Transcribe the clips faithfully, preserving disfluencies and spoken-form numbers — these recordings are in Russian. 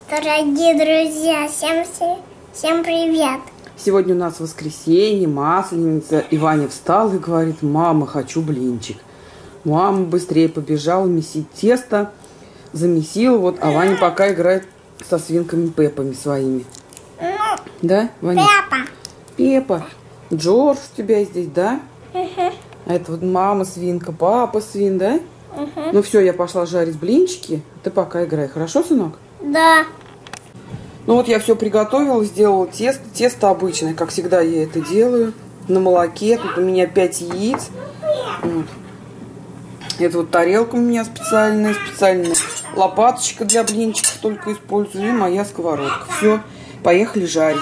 Дорогие друзья, всем, всем привет! Сегодня у нас воскресенье, Масленица. И Ваня встал и говорит: мама, хочу блинчик. Мама быстрее побежала месить тесто, замесила, вот, а Ваня пока играет со свинками Пеппами своими. Да, Ваня? Пеппа. Пеппа. Джордж у тебя здесь, да? Угу. А это вот мама свинка, папа свин, да? Угу. Ну все, я пошла жарить блинчики. Ты пока играй. Хорошо, сынок? Да. Ну вот я все приготовила, сделала тесто. Тесто обычное, как всегда я это делаю. На молоке. Тут у меня пять яиц. Вот. Это вот тарелка у меня специальная, специальная лопаточка для блинчиков только использую. И моя сковородка. Все, поехали жарить.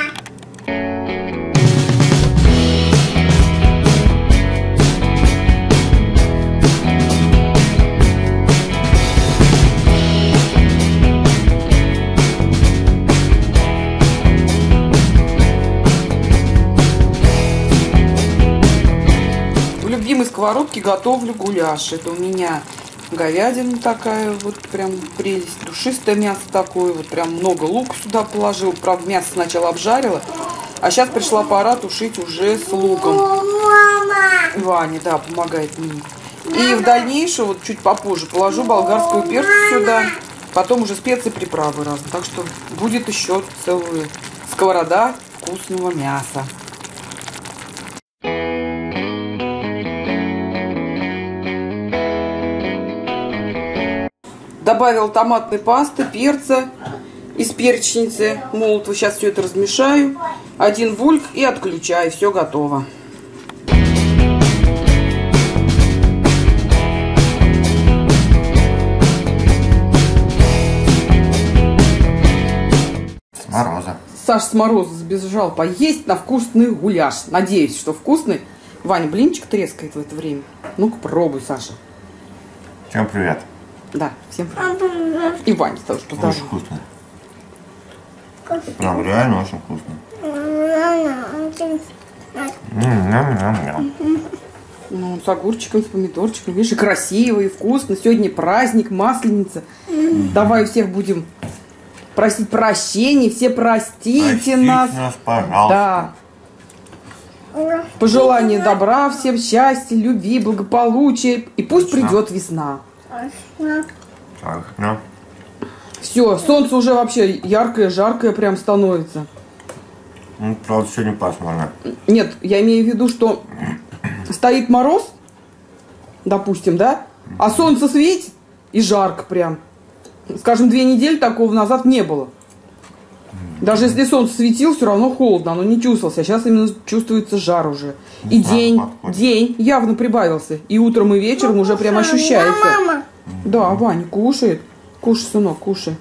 Любимой сковородки готовлю гуляш. Это у меня говядина такая, вот прям прелесть. Душистое мясо такое, вот прям много лука сюда положил. Правда, мясо сначала обжарила, а сейчас пришла пора тушить уже с луком. Мама! Ваня, да, помогает мне. И в дальнейшем, вот чуть попозже, положу болгарскую перцу сюда. Потом уже специи, приправы разные. Так что будет еще целая сковорода вкусного мяса. Добавила томатной пасты, перца из перечницы молотого. Сейчас все это размешаю. Один вульк и отключаю. Все готово. С мороза. Саша с мороза сбежал поесть на вкусный гуляш. Надеюсь, что вкусный. Ваня блинчик трескает в это время. Ну-ка, пробуй, Саша. Всем привет. Да, всем привет. И Ваня тоже поздравляю. Очень вкусно. Прям реально очень вкусно. Ну, с огурчиком, с помидорчиком. Видишь, и красиво, и вкусно. Сегодня праздник, Масленица. Давай у всех будем просить прощения. Все простите, Простите нас. нас, пожалуйста. Да. Пожелание добра, всем счастья, любви, благополучия. И пусть Точно. придет весна. Так, ну. Все, солнце уже вообще яркое, жаркое прям становится. Ну, правда, сегодня пасмурно. Нет, я имею в виду, что стоит мороз, допустим, да, а солнце светит и жарко прям. Скажем, две недели такого назад не было. Даже если солнце светило, все равно холодно, оно не чувствовалось. А сейчас именно чувствуется жар уже. И Весна день, подходит. день явно прибавился. И утром, и вечером уже прям ощущается. Мама! Да, Ваня кушает. Кушай, сынок, кушай.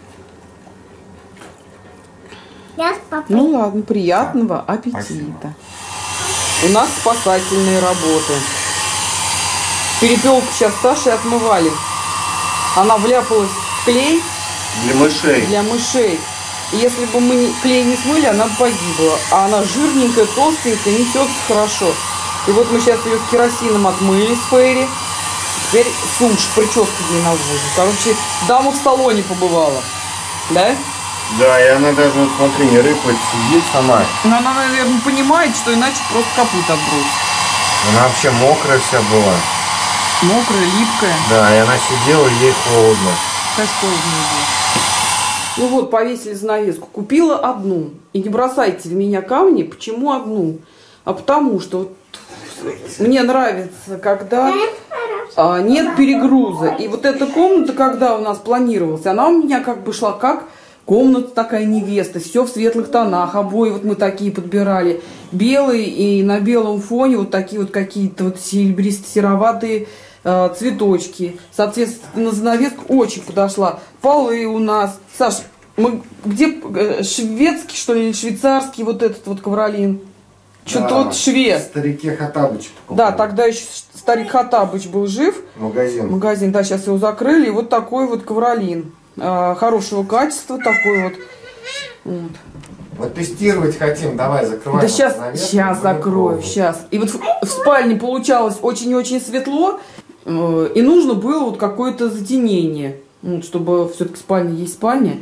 Я с папой. Ну ладно, приятного аппетита. Спасибо. У нас спасательные работы. Перепелку сейчас с Сашей отмывали. Она вляпалась в клей Для мышей. для мышей. И если бы мы не- клей не смыли, она бы погибла. А она жирненькая, толстенькая, несется хорошо. И вот мы сейчас ее с керосином отмыли с Фейри. Теперь сумш, прическу ей наводим. Короче, дама в салоне побывала. Да? Да, и она даже, вот смотри, не рыпает, сидит сама. Но она, наверное, понимает, что иначе просто капут отбросит. Она вообще мокрая вся была. Мокрая, липкая. Да, и она сидела, и ей холодно. Сейчас холодно было. Ну вот, повесили занавеску. Купила одну. И не бросайте в меня камни. Почему одну? А потому что вот мне нравится, когда а, нет перегруза. И вот эта комната, когда у нас планировалась, она у меня как бы шла как комната такая невеста. Все в светлых тонах. Обои вот мы такие подбирали. Белые, и на белом фоне вот такие вот какие-то вот серебристо-сероватые э, цветочки. Соответственно, занавеска очень подошла. Полы у нас. Саш, мы где э, шведский, что ли, или швейцарский вот этот вот ковролин? Что-то Да, вот швед. Старики Хаттабыч покупали. Да, тогда еще старик Хаттабыч был жив. Магазин. Магазин, да, сейчас его закрыли. И вот такой вот ковролин. Э, хорошего качества такой вот. Вот. Вот тестировать хотим, давай, закрывай. Да сейчас, сейчас закрою, сейчас. И вот в, в спальне получалось очень-очень светло, э, и нужно было вот какое-то затенение, вот, чтобы все-таки спальня есть спальня.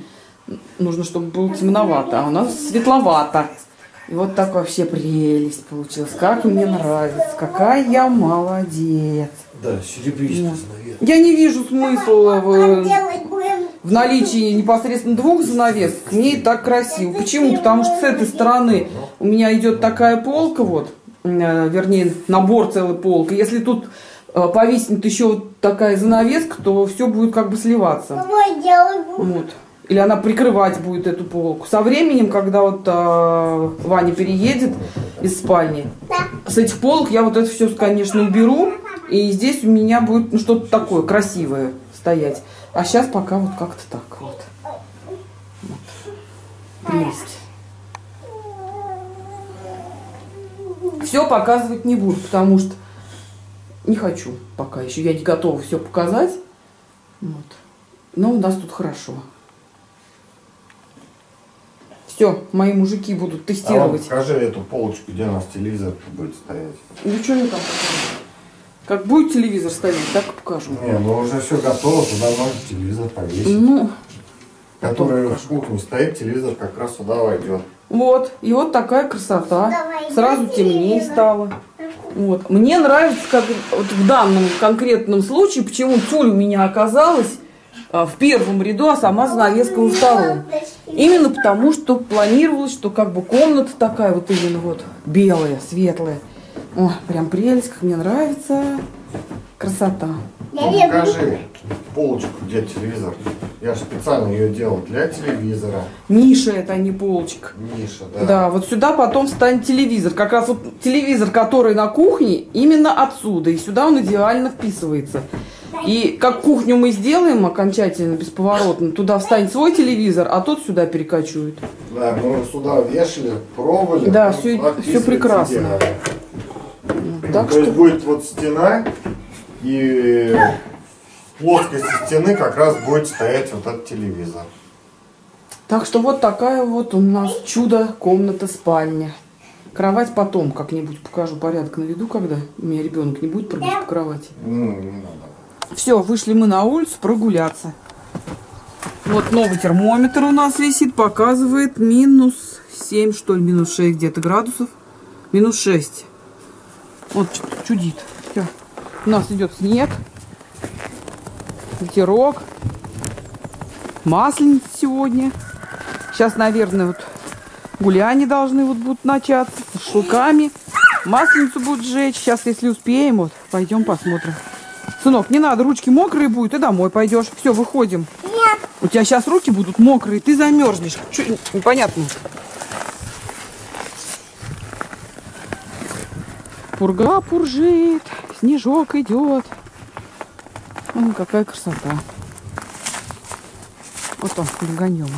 нужно, чтобы было темновато, а у нас светловато. И вот так вообще прелесть получилась. Как мне нравится. Какая я молодец. Да, серебристый занавес. Я не вижу смысла в, Делать будем. в наличии непосредственно двух занавесок. Мне и так красиво. Почему? Потому что с этой стороны у меня идет такая полка, вот, э, вернее, набор целый полка. Если тут э, повиснет еще вот такая занавеска, то все будет как бы сливаться. Давай делать будем. Вот. Или она прикрывать будет эту полку. Со временем, когда вот э, Ваня переедет из спальни, Да. с этих полок я вот это все, конечно, уберу. И здесь у меня будет ну, что-то такое красивое стоять. А сейчас пока вот как-то так вот. Вот. Прелесть. Все показывать не буду, потому что не хочу пока еще. Я не готова все показать. Вот. Но у нас тут хорошо. Все, мои мужики будут А вот тестировать. покажи эту полочку, где у нас телевизор будет стоять. Ну что мне там показать? Как будет телевизор стоять, так и покажу. Не, ну уже все готово, туда можно телевизор повесить. Ну, Который в кухне стоит, телевизор как раз сюда войдет. вот. И вот такая красота. Давай, Сразу я темнее телевизор. стало. Вот. Мне нравится, как вот в данном конкретном случае, почему тюль у меня оказалась а, в первом ряду, а сама занавеска во втором. Именно потому, что планировалось, что как бы комната такая вот именно вот белая, светлая. О, прям прелесть, как мне нравится. Красота. Я Ну, люблю. покажи полочку, где телевизор. Я же специально ее делал для телевизора. Ниша это, а не полочка. Ниша, да. Да, вот сюда потом встанет телевизор. Как раз вот телевизор, который на кухне, именно отсюда. И сюда он идеально вписывается. И как кухню мы сделаем окончательно, бесповоротно, туда встанет свой телевизор, а тот сюда перекочует. Да, мы сюда вешали, пробовали. Да, ну, всё- сюда всё вписывается прекрасно. идеально. Так То что есть будет вот стена, и в плоскости стены как раз будет стоять вот этот телевизор. Так что вот такая вот у нас чудо-комната-спальня. Кровать потом как-нибудь покажу, порядок наведу, когда у меня ребенок не будет прыгать по кровати. Ну, не надо. Все, вышли мы на улицу прогуляться. Вот новый термометр у нас висит, показывает минус семь, что ли, минус шесть где-то градусов. Минус шесть. Вот что-то чудит. Всё. У нас идет снег, ветерок, масленица сегодня. Сейчас, наверное, вот гуляния должны вот будут начаться с шашлыками. Масленицу будут сжечь. Сейчас, если успеем, вот пойдем посмотрим. Сынок, не надо, ручки мокрые будут, и домой пойдешь. Все, выходим. Нет. У тебя сейчас руки будут мокрые, ты замерзнешь. Чё, непонятно. Пурга пуржит, снежок идет. Ой, какая красота. Вот он, перегонем.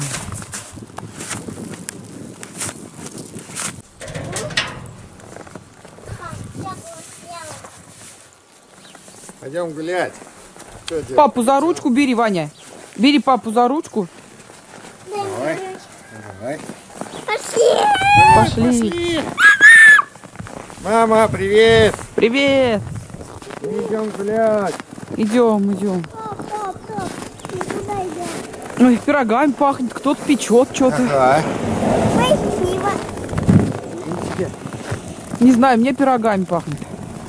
Пойдем гулять. Что делать? Папу за ручку бери, Ваня. Бери папу за ручку. Давай. Давай. Пошли. Пошли. Мама, привет! Привет. Мы идем гулять. Идем, идем. Пап, пап, пап, мы куда идем? Ой, пирогами пахнет, кто-то печет что-то. Ага. Спасибо. Не знаю, мне пирогами пахнет.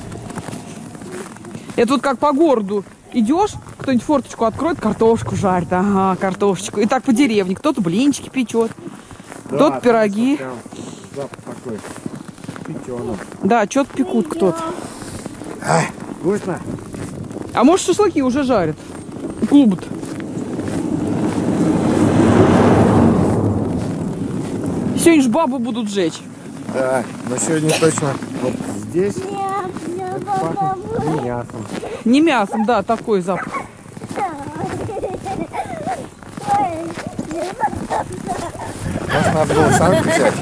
Это вот как по городу идешь, кто-нибудь форточку откроет, картошку жарит. Ага, картошечку. И так по деревне. Кто-то блинчики печет, кто-то Да, пироги. прям запах такой. Печеный. Да, что-то пекут кто-то. Ай, вкусно. А может, шашлыки уже жарят? Клубы-то. Сегодня ж бабы будут жечь. Да, но сегодня точно вот здесь Нет, нет, пахнет папа. не мясом. Не мясом, да, такой запах. Может, надо было сам взять?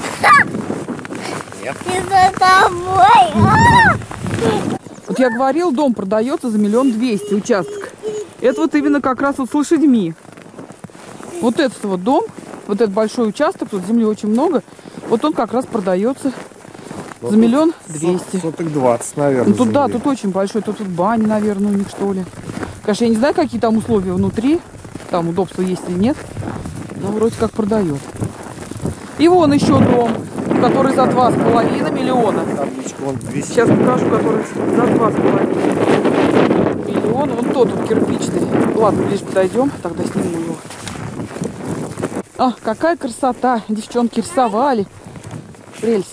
И за тобой. А! Вот я говорил, дом продается за миллион двести участок. Это вот именно как раз вот с лошадьми. Вот этот вот дом, вот этот большой участок, тут земли очень много, вот он как раз продается за миллион двести. Соток двадцать, наверное. Ну тут да, земли. тут очень большой, тут, тут баня, наверное, у них что ли. Конечно, я не знаю, какие там условия внутри, там удобства есть или нет. Ну, вроде как продает. И вон еще дом, который за два с половиной миллиона. Сейчас покажу, который за два с половиной миллиона. Вон тот вот кирпичный. Ладно, ближе подойдем, тогда сниму его. А, какая красота! Девчонки рисовали. Прелесть.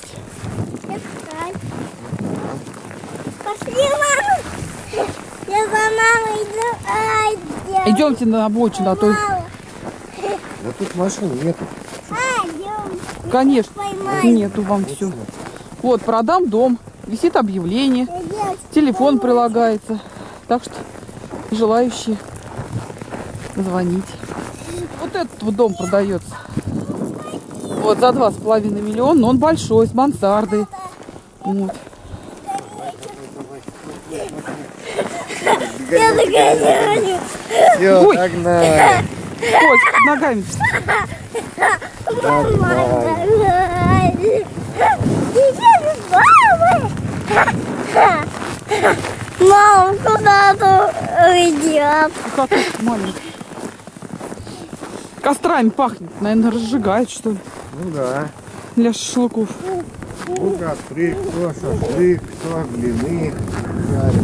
Пошли, мама. Я за мамой иду. Ай, я- Идемте на обочину, а то... Мама. Да тут машин нету. А, идем. Конечно, Поймай. нету вам все. Вот, продам дом. Висит объявление. Идем. Телефон прилагается. Так что желающие звонить. Вот этот вот дом продается. Вот за два с половиной миллиона, но он большой, с мансардой. Вот. Я догоняю. Все, Ой. догнали. Ой, под ногами. Мама. Иди с мамой. Мам, куда ты идешь? Как это маленький. Кострами пахнет. Наверное, разжигает, что ли, Ну да. для шашлыков. Ну, костры, кто шашлык, кто блины. жарит.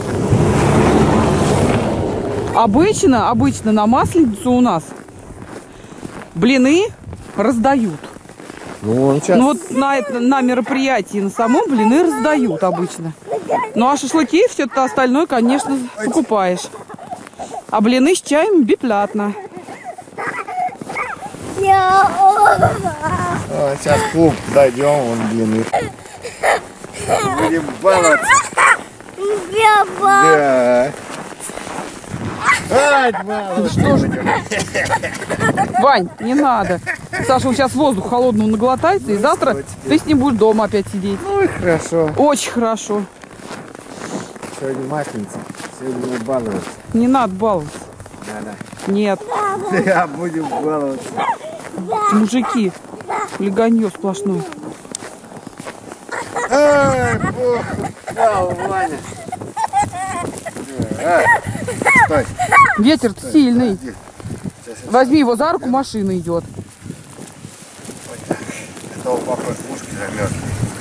Обычно, обычно на Масленицу у нас блины раздают. Ну, он сейчас... Ну вот на, это- на мероприятии на самом блины раздают обычно. Ну а шашлыки, все это остальное, конечно, покупаешь. А блины с чаем бесплатно. Я... А, сейчас в клуб дойдем, он блины. Будем баловаться. Я ба- Да. Ай, мало. Что же? Вань, не надо. Саша вот сейчас воздух холодного наглотается, и завтра ты с ним будешь дома опять сидеть. Ну и хорошо. Очень хорошо. Сегодня масленица. Сегодня мы баловаться. Не надо баловаться. Да-да. Нет, Да, будем баловаться. мужики, хулиганье сплошное. Ай, бог, упал, Ваня. А, стой. Ветер сильный. Подожди. Сейчас я Возьми его за руку, машина идет. это у папы ушки замерзли.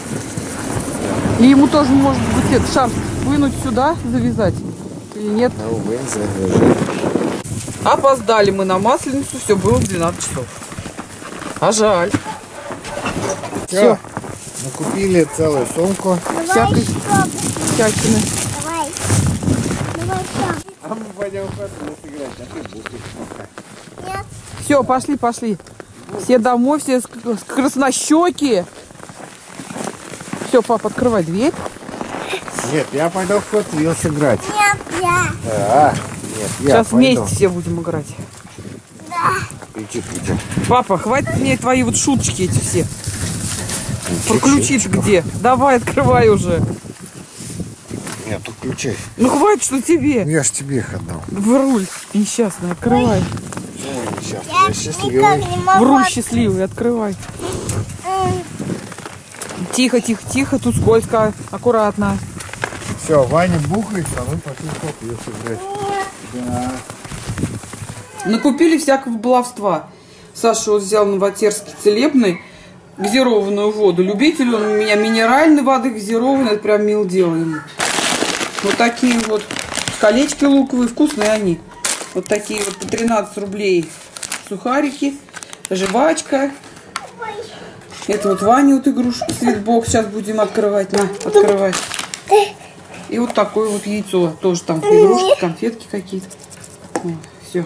И ему тоже может быть этот шарф вынуть сюда, завязать. Или нет? Ну, вынь, завяжи. Опоздали мы на Масленицу, все было в двенадцать часов. А жаль. Все. Мы купили целую сумку. Давай Всякой- что? Всякими. Давай. Давай что? А мы пойдем в хату сыграть, а ты бухаешь пока. Нет. Все, пошли, пошли. Все домой, все с- с- краснощеки. Все, папа, открывай дверь. Нет, я пойду в Hot Wheels играть. Нет, я. Да. Нет, я Сейчас пойду. вместе все будем играть. Кричи, кричи. Папа, хватит мне твои вот шуточки эти все. Проключить где? Давай, открывай уже. Нет, тут ключей. Ну хватит, что тебе. Я ж тебе их отдал. В руль несчастный, открывай. Сейчас, Я я никак счастливый. не В могу. руль счастливый, открывай. М, Тихо, тихо, тихо, тут скользко, аккуратно. Все, Ваня бухает, а мы пошли в Hot Wheels играть. Да. Накупили всякого баловства. Саша вот взял новотерский целебный, газированную воду. Любитель он у меня минеральной воды, газированной, это прям мил дело ему. Вот такие вот колечки луковые, вкусные они. Вот такие вот по тринадцать рублей сухарики, жвачка. Это вот Ваня вот игрушка, свитбокс. Сейчас будем открывать. На, открывай. И вот такое вот яйцо. Тоже там игрушки, конфетки какие-то. Все.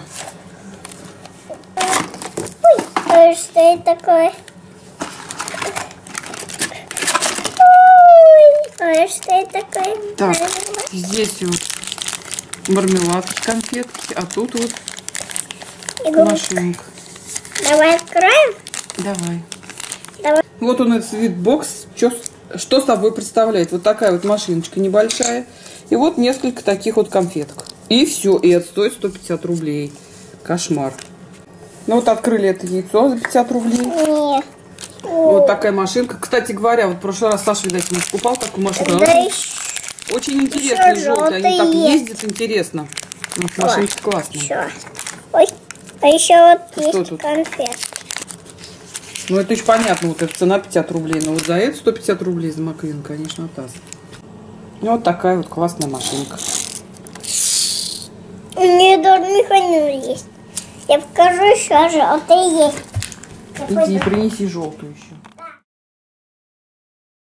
Ой, что это такое? Ой, ой, что это такое? Так, здесь вот мармеладки, конфетки, а тут вот Игрушка. машинка. Давай откроем. Давай. Давай. Вот он, этот свитбокс. Что, что собой представляет? Вот такая вот машиночка небольшая. И вот несколько таких вот конфеток. И все. И это стоит сто пятьдесят рублей. Кошмар. Ну вот открыли это яйцо за пятьдесят рублей. Нет. Вот такая машинка. Кстати говоря, вот в прошлый раз Саша, видать, не покупал такую машинку. Да Она еще. очень интересная, Еще желтая. Они так желтые есть. ездят, интересно. Вот машинка классная. Еще. Ой. А еще вот Что есть тут? конфет. Ну, это еще понятно, вот эта цена пятьдесят рублей. Но вот за это сто пятьдесят рублей за Маквин, конечно, таз. Ну, вот такая вот классная машинка. У нее даже механизм есть. Я покажу еще же. Вот и есть. Я Иди, пойду. принеси желтую еще.